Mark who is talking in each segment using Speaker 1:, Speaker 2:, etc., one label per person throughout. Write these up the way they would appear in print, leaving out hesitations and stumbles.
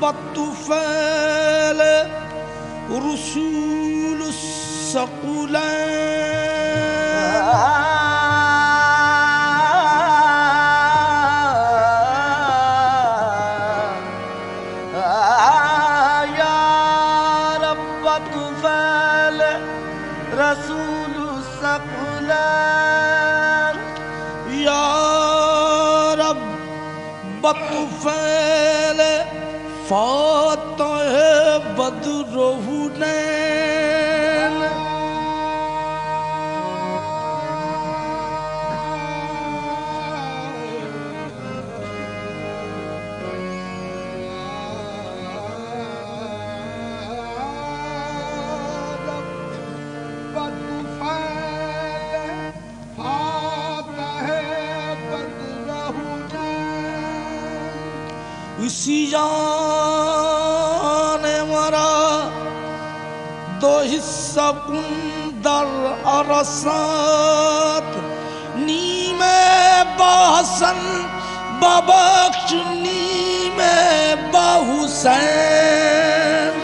Speaker 1: बतुफैल रसूल सकुलैन
Speaker 2: रसूल सकुलैन
Speaker 1: या रब बतुफैल फातह बदरुहुनैन इसी जान मरा दो हिस्सा कुंदर अरसात नीमे बाहसन बबख्श नीमे बाहुसैन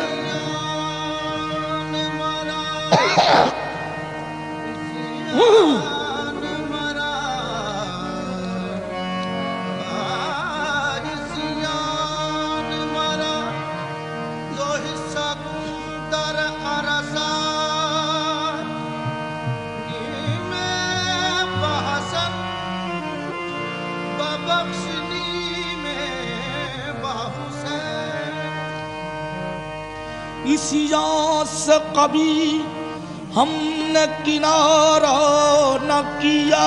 Speaker 1: इसी जान से कभी हमने किनारा न किया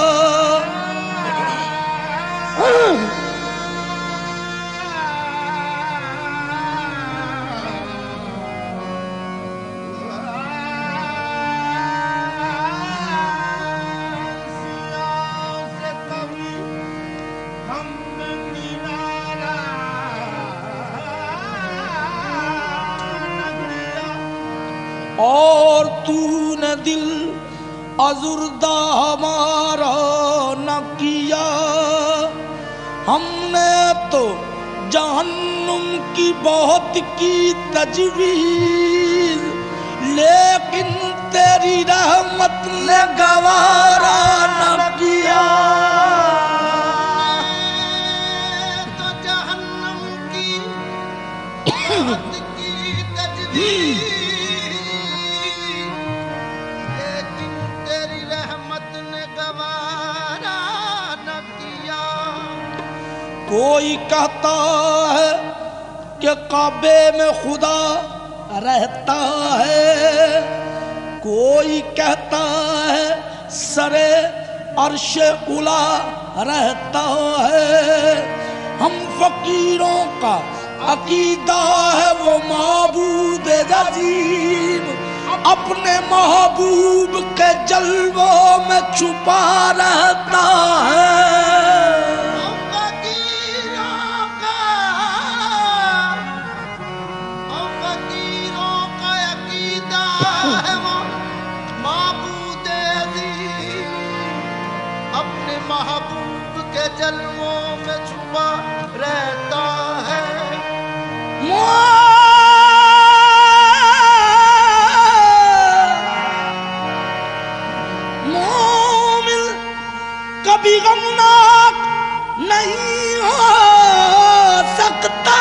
Speaker 1: और तूने दिल अजुर्दा हमारा न किया हमने तो जहन्नुम की बहुत की तजवीज लेकिन तेरी रहमत ने गवारा न किया
Speaker 2: तो जहन्नुम की बहुत की तजवीज
Speaker 1: कोई कहता है कि काबे में खुदा रहता है कोई कहता है सरे अर्शे उला रहता है हम फकीरों का अकीदा है वो माबूद अजीब अपने महबूब के जलवों में छुपा रहता है
Speaker 2: महबूब के जलवों में छुपा रहता है
Speaker 1: मोमिन कभी गमनाक नहीं हो सकता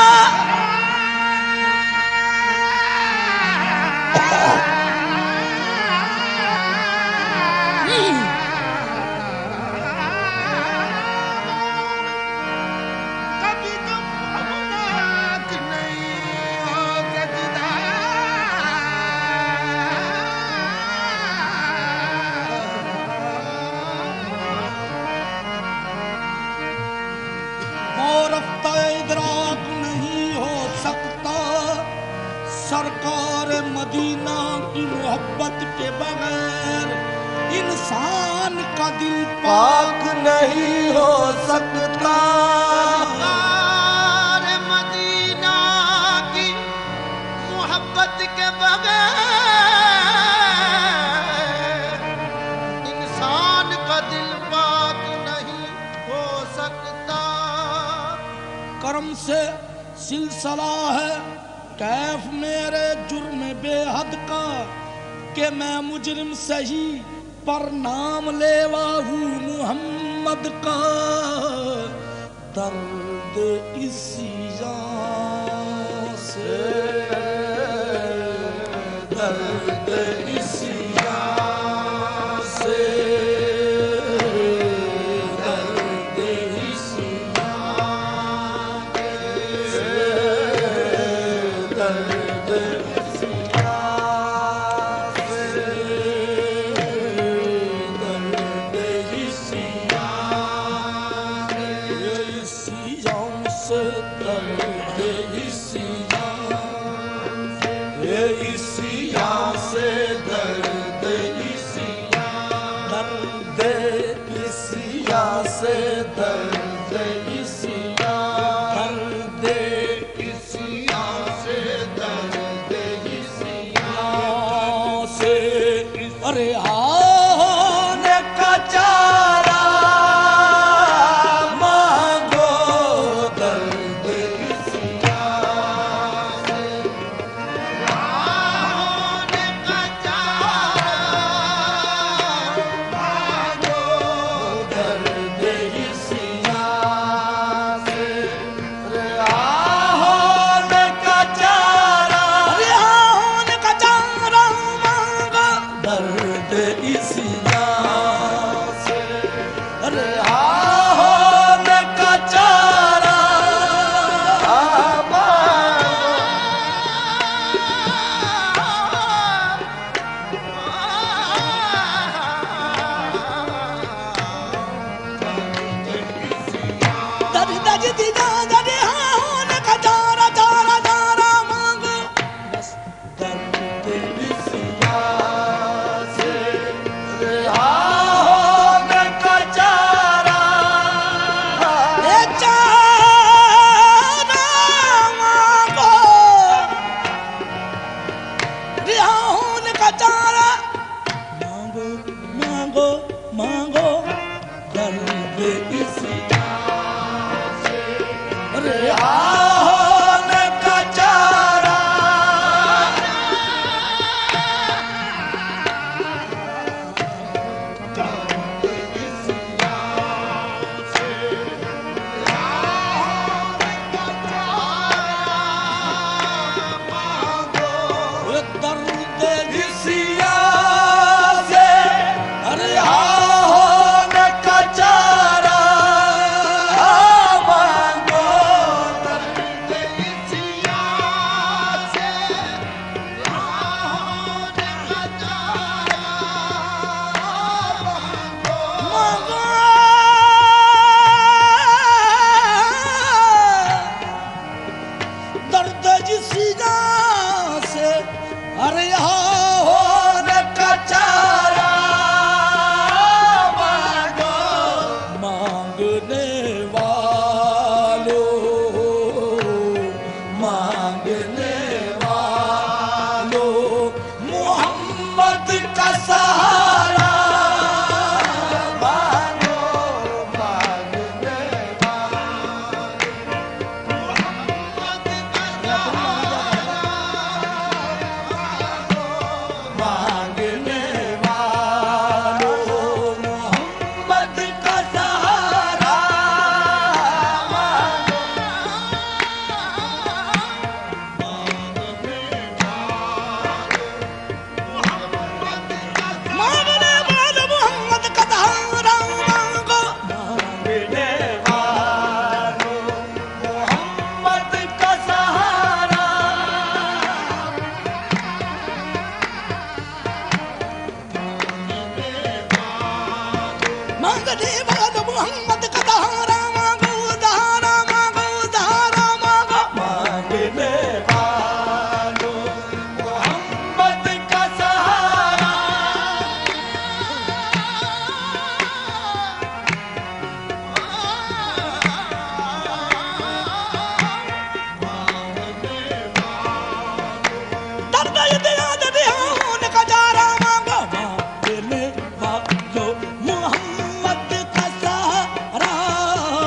Speaker 1: सरकार मदीना की मोहब्बत के बगैर इंसान का दिल
Speaker 2: पाक नहीं हो सकता सरकार मदीना की मोहब्बत के बगैर इंसान का दिल पाक नहीं हो सकता
Speaker 1: करम से सिलसिला है कैफ मेरे जुर्म बेहद का कि मैं मुजरिम सही पर नाम लेवा हूँ मुहम्मद का। दर्द इसी जान से, दर्द इसी जान से, दर्द इसी जान से, दर्द इसी जान से, दर्द इसी जान से, दर्द इसी जान से, इसी जान से, दर्द इसी जान, दर्द इसी जान से, दर्द इसी जान, दर्द इसी जान से, दर्द इसी जान से। अरे आने का चारा मांगो, दर्द इसी जान से,
Speaker 2: आने का चारा मांगो,
Speaker 1: दर्द इसी जान से। अरे आने का चारा, अरे आने का चारा मांगो, दर्द इसी जान से। अरे आने का चारा दर्द इसी जान, अरे आने का चारा चारा चारा मांगो, बस दर्द इसी जान से। अरे आने का चारा, ये चारा मांगो, अरे आने का चारा मांगो मांगो मांगो, दर्द इसी जान से। अरे आने का चारा, ये दर्द इसी जान से। अरे आने का चारा मांगो, दर्द
Speaker 2: इसी जान से, आने का चारा मांगो,
Speaker 1: मांगो, दर्द जिसी जान से। अरे होने का चारा मांगो, मांगने वालों, मांगने वालों, मोहम्मद का सहारा मांगो, मांगने मांगने वालों, मोहम्मद का सहारा मांगने वालों, मोहम्मद का सहारा मांगो, मांगने वालों, मोहम्मद का सहारा मांगने वालों, मोहम्मद का सहारा मांगो, सहारा मांगो, सहारा मांगो, मांगने वालों, मोहम्मद का सहारा दर्द इसी जान, अरे आने का चारा मांगो, मांगने वालों, मोहम्मद का सहारा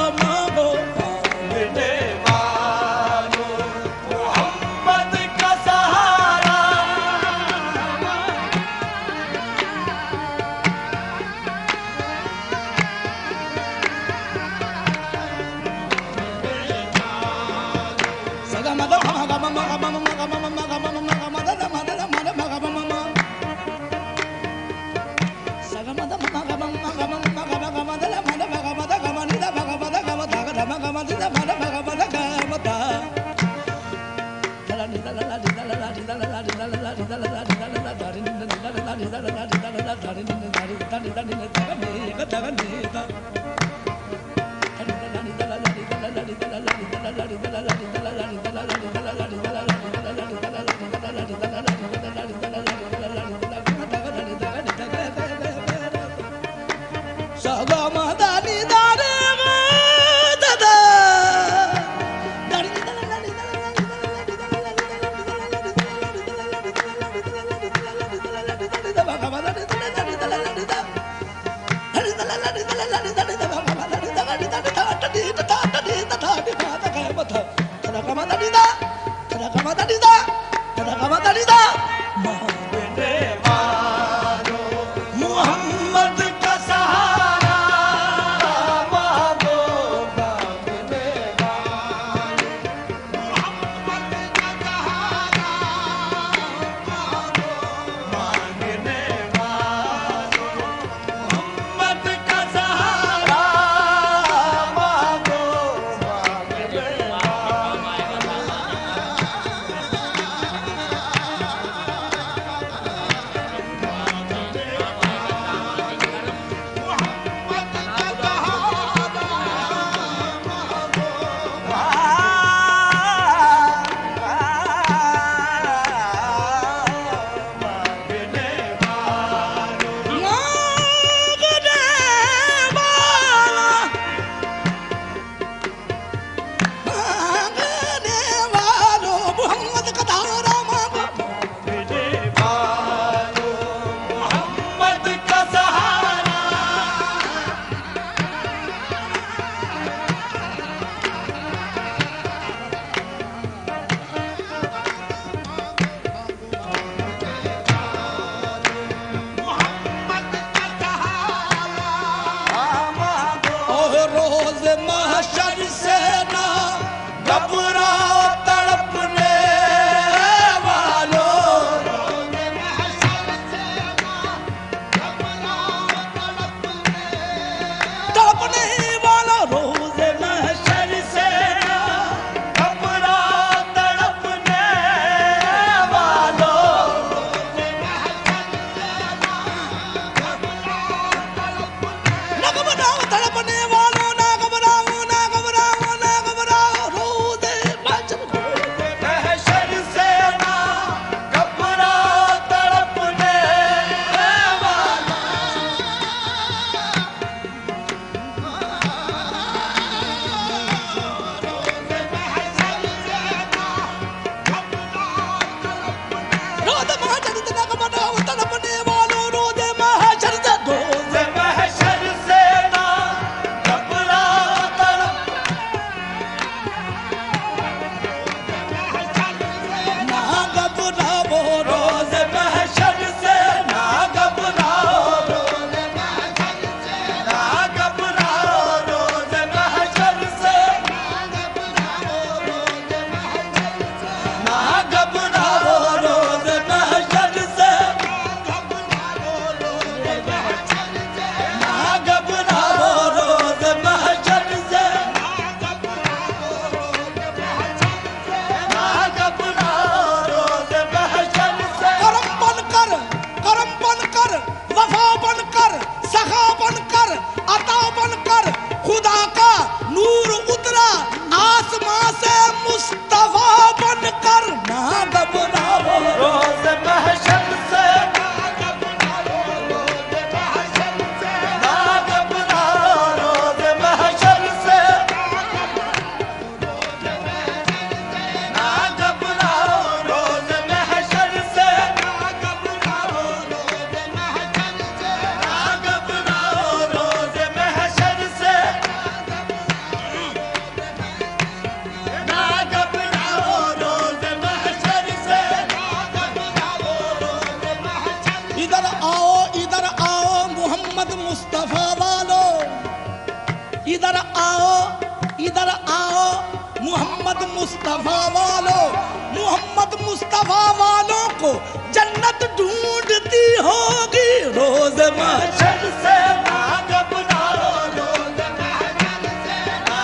Speaker 1: मोहम्मद मुस्तफा वालों, मोहम्मद मुस्तफा वालों को जन्नत ढूंढती होगी रोज महशर से। ना घबराओ रोज महशर से, ना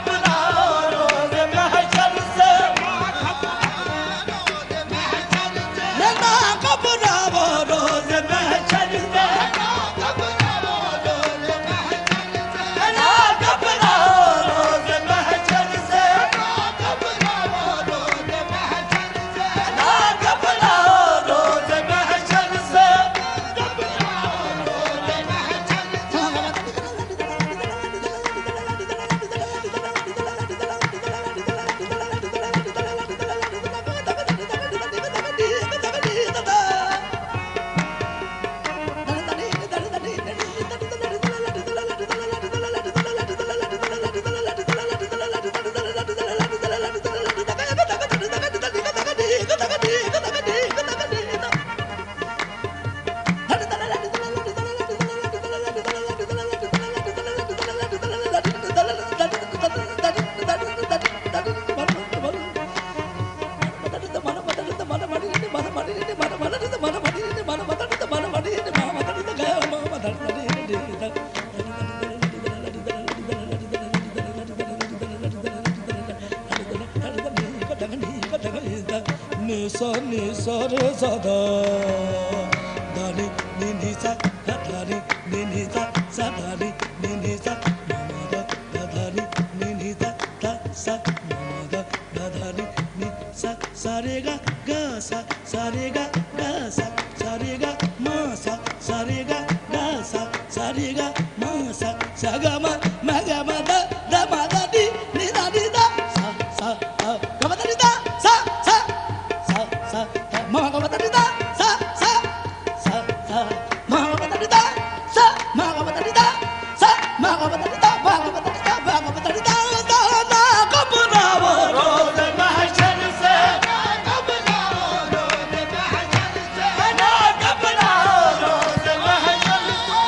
Speaker 1: घबराओ रोज महशर से, ना घबराओ रोज महशर से, ना रोज महशर से,
Speaker 2: ना घबराओ रोज महशर से,
Speaker 1: ना घबराओ रोज महशर से,
Speaker 2: ना घबराओ रोज महशर से,
Speaker 1: ना घबराओ रोज महशर से। Nisa nisa re sa da da ni ni ni sa da da ni ni ni sa sa da ni ni ni sa ma ma da da da ni ni ni sa da sa ma ma da da da ni ni sa sa re ga sa re ga sa re ga ma sa re ga sa re ga ma sa ga ma da ma da di da sa ga ma da di da sa ma ga ma da di da sa ma ga ma da di da sa ma ga ma da di da sa ma ga ma da di da ma ga ma da di da ma ga ma da di da na घबराओ रोज महशर से,
Speaker 2: ना घबराओ रोज महशर से,
Speaker 1: ना घबराओ रोज महशर से।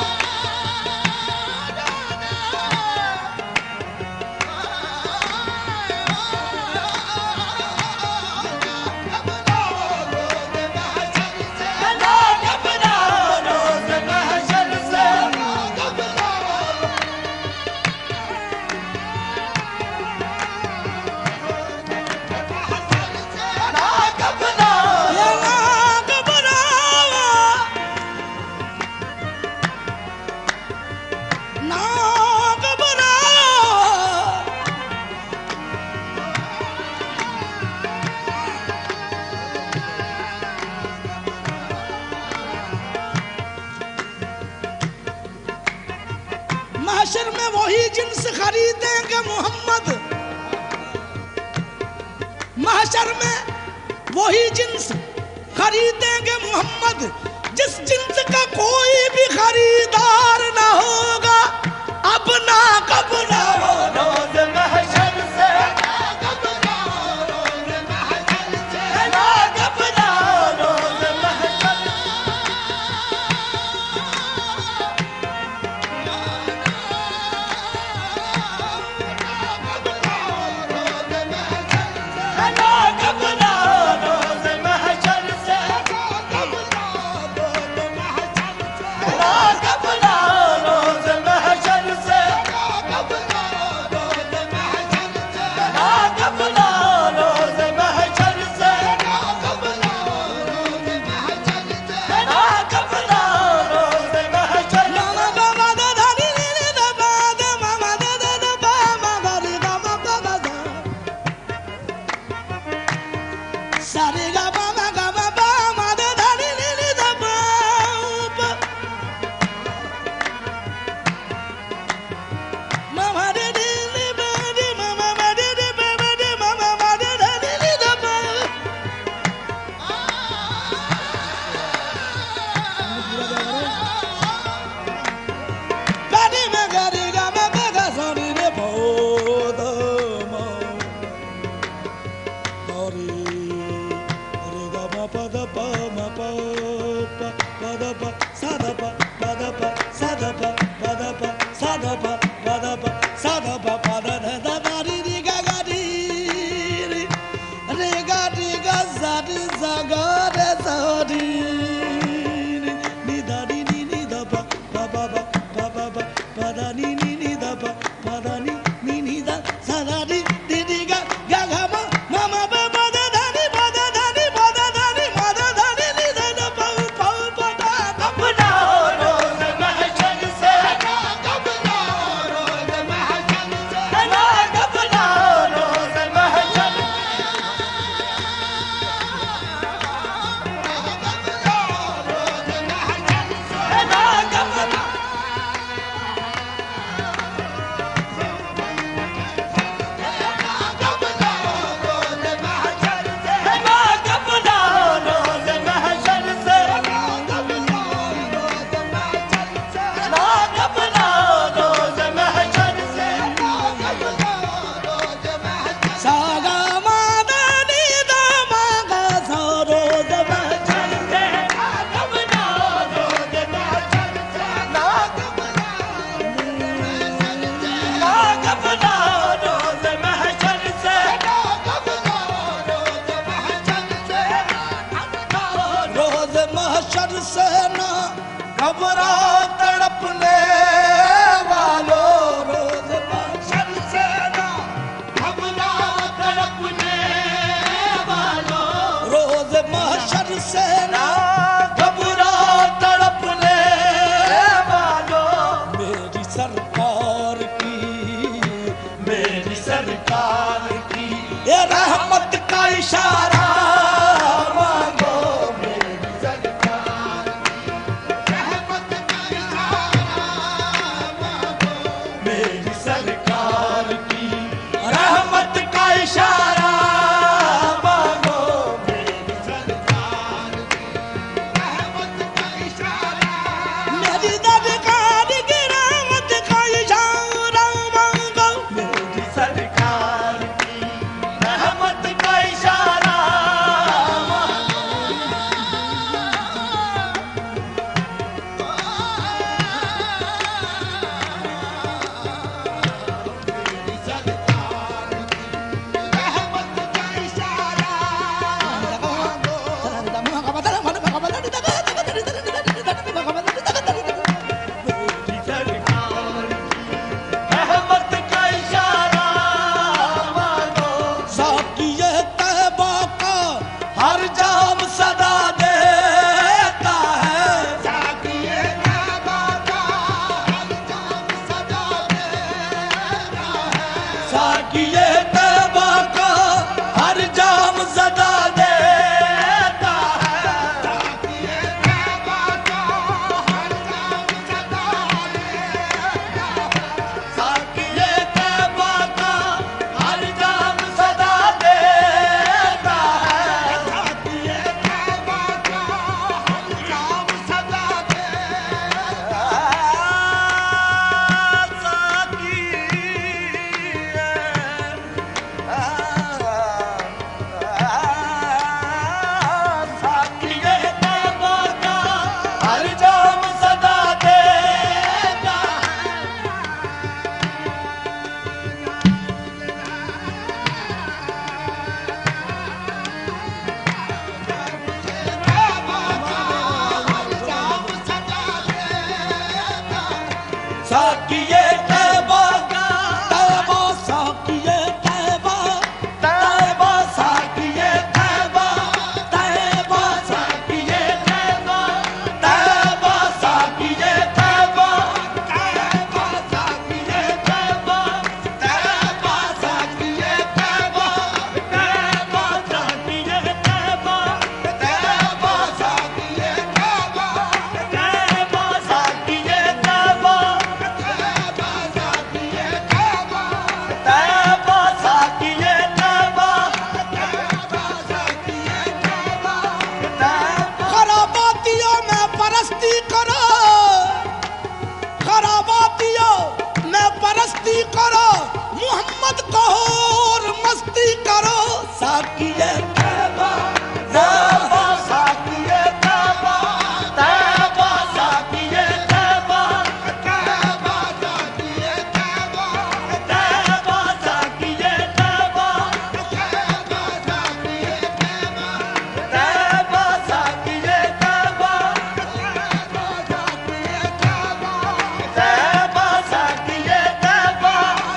Speaker 1: ना घबराओ रोज महशर से, ना घबराओ ना घबराओ। महशर में वही जिन्स खरीदेंगे मोहम्मद, महशर में वही जिन्स खरीदेंगे मोहम्मद, जिस जिन्स का कोई भी खरीदार ना होगा। अब ना घबराओ रोज महशर से, ना घबराओ रोज महशर से, ना घबराओ रोज महशर से। ना घबराओ रोज महशर से, ना घबराओ रोज महशर से, ना घबराओ रोज महशर से, ना घबराओ रोज महशर। मामा बाबा दा दा नी नी दा बा दा मामा दा दा दा बा मा दा रे गा मा बा मा दा सा रे गा मा मा गा मा बा मा दा दा नी नी दा बा बा मामा रे रे रे बा रे मामा मा रे रे बा बा रे मामा मा रे रे रे रे दा बा। Bani me gari ga ma ba ga sa ni re po da ma gari re ga ma pa da pa ma pa pa da pa sa da pa sa da pa da pa sa da pa da pa sa da pa da da da ri ri ga ri re ga za ri za ga re za ri ni da ri ni da pa ba pa da ni da pa da ni da sa da ri ga ga ma ma ba da da ni ba da ni ma da ni da pa pa da घबरा तड़पने वालों रोज
Speaker 2: महशर से ना घबरा तड़पने वालों
Speaker 1: रोज महशर से ना घबरा तड़पने वालों मेरी सरकार की ये रहमत का इशारा मांगो
Speaker 2: मेरी सरकार रहमत का इशारा मांगो
Speaker 1: मेरी सरकार की रहमत का इशारा मांगो
Speaker 2: मेरी सरकार रहमत का इशारा
Speaker 1: मेरी सरकार की रहमत का इशारा मांगो मेरी सरकार की रहमत का इशारा
Speaker 2: मेरी सरकार रहमत का इशारा मांगो
Speaker 1: मेरी सरकार रहमत का इशारा मांगो साकिए तैबा का हर जाम सदा देता है
Speaker 2: साकिए तैबा का हर जाम सदा देता है
Speaker 1: साकिए तैबा का हर जाम सदा देता है
Speaker 2: साकिए तैबा का हर जाम सदा देता है
Speaker 1: साकिए तैबा का हर जाम सदा देता है
Speaker 2: साकिए तैबा का हर जाम सदा देता
Speaker 1: साकिए तैबा का हर जाम सदा देता साकिए तैबा का तैबा साकिए तैबा तैबा साकिए तैबा तैबा साकिए तैबा तैबा साकिए तैबा तैबा साकिए तैबा तैबा साकिए तैबा तैबा साकिए तैबा तैबा साकिए तैबा तैबा साकिए तैबा तैबा साकिए तैबा खराबातियों में परस्ती करो खराबातियों में परस्ती करो मोहम्मद को और मस्ती करो साकिए तैबा तैबा साकिए तैबा तैबा साकिए तैबा तैबा साकिए तैबा तैबा साकिए तैबा तैबा साकिए तैबा तैबा साकिए तैबा तैबा साकिए तैबा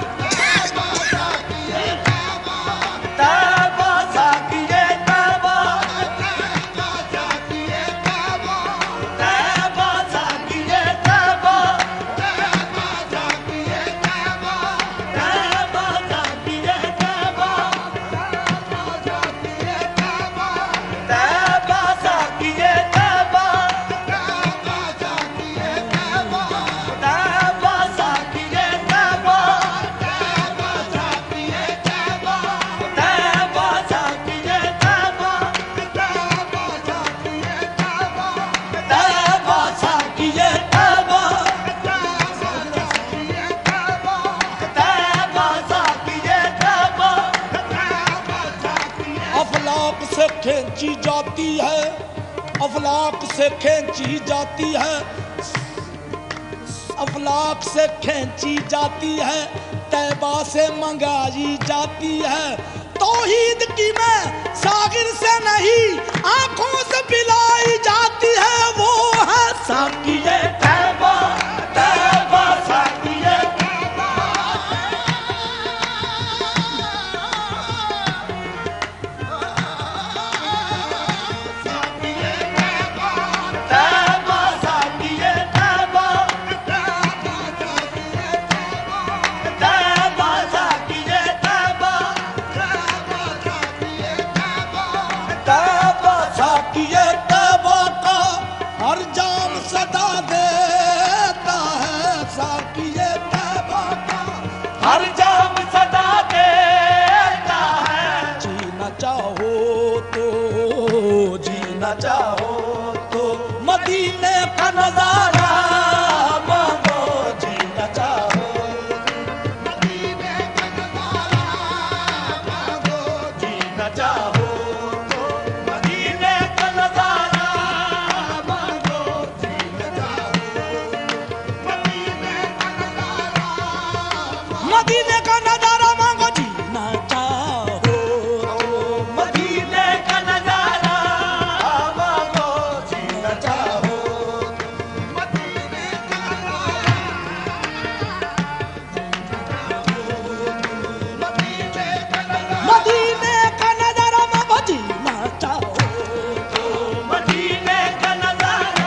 Speaker 1: से खींची जाती है, अफलाक से खींची जाती है, अफलाक से खींची जाती है, तैबा से मंगाई जाती है। तौहीद की मैं सागिर से नहीं आंखों से पिलाई जाती है, वो है साकिए तौबा का हर जाम सदा देता है, साकिए तौबा का
Speaker 2: हर जाम सदा देता है।
Speaker 1: जीना चाहो तो, जीना चाहो तो मदीने का नजारा मांगो, जीना चाहो
Speaker 2: मदीने का नजारा मांगो,
Speaker 1: जीना चाहो
Speaker 2: तो मदीने का नजारा मांगो, जीना चाहो मदीने का नजारा मांगो,
Speaker 1: मदीने का नजारा मांगो, जीना चाहो
Speaker 2: मदीने का नजारा मांगो, जीना चाहो मदीने का नजारा, मदीने का नजारा,
Speaker 1: मदीने का नजारा मांगो, जीना चाहो
Speaker 2: मदीने का नजारा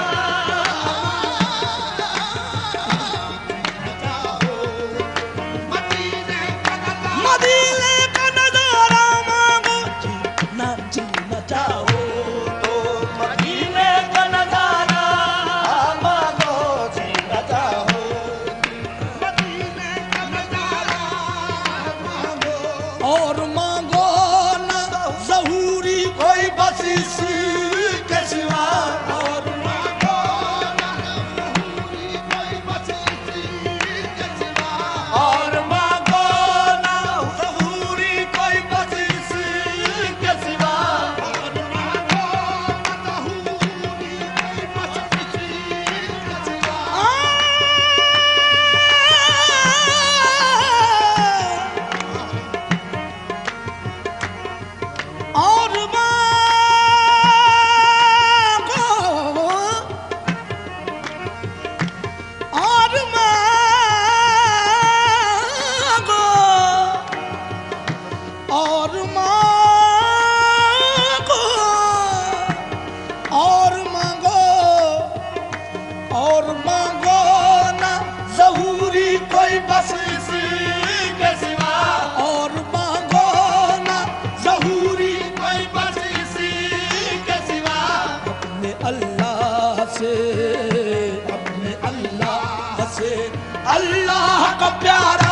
Speaker 2: मदीने का नजारा,
Speaker 1: मदीने का नजारा मांगो, जीना जीना चाहो
Speaker 2: तो मदीने का नजारा मांगो, जीना चाहो मदीने का नजारा मांगो,
Speaker 1: और मांगो ना ज़हूरी कोई बस इसी के सिवा, और
Speaker 2: मांगो ना ज़हूरी कोई बस इसी के सिवा,
Speaker 1: और मांगो ना ज़हूरी कोई बस इसी के सिवा,
Speaker 2: और मांगो ना ज़हूरी कोई बस इसी के सिवा,
Speaker 1: और मांगो, और मांगो, और मांगो, और मांगो, और मांगो ना ज़हूरी कोई बस इसी के सिवा, और मांगो ना ज़हूरी
Speaker 2: कोई बस इसी के सिवा,
Speaker 1: अपने अल्लाह से, अपने अल्लाह से, अल्लाह का प्यारा